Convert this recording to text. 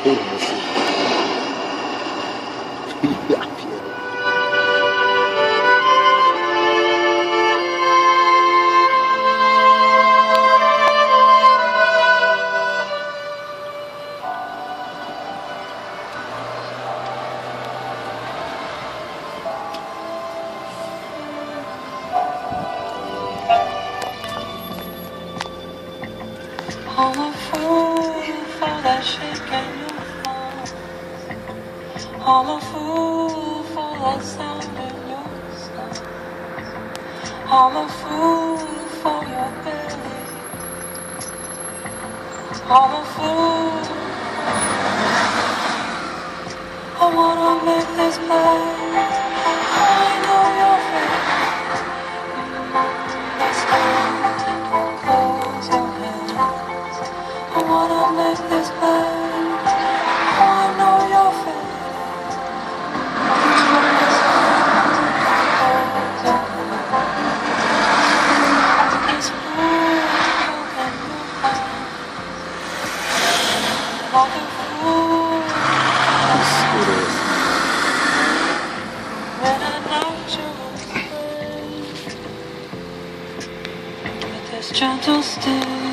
kurwa syn. Ja pierdolę. I'm a fool for that shake and you fall. I'm a fool for that sound in your song. I'm a fool for your belly. I'm a fool. I wanna make this play. I know your face. Let's go and close your hands. I wanna make this play. I know your face. Let's go and close your hands. It's cool and you find like a fool. When I know you're afraid, with this gentle still.